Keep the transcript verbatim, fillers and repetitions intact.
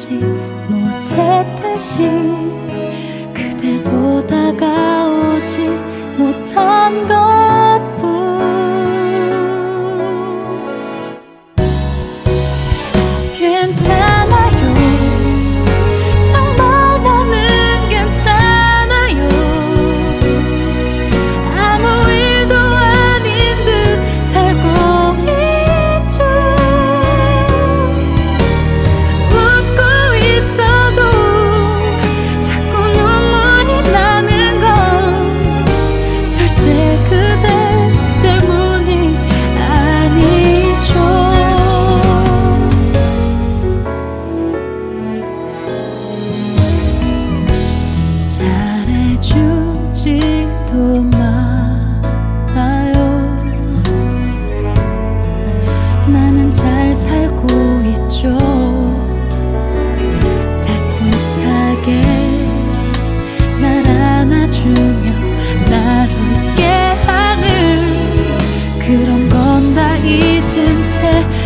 다가오지 못했듯이 그대도 다가오지 못한 것뿐. 괜찮아요, 정말 나는 괜찮아요. 아무 일도 아닌 듯 살고 있죠. 웃고 있어도 자꾸 눈물이 나는 건 절대 그대 때문이 아니죠. 잘해주지도 말아요. 나는 잘 살고 있죠. 따뜻하게 날 안아주며 날 웃게 하는 그런 건 다 잊은 채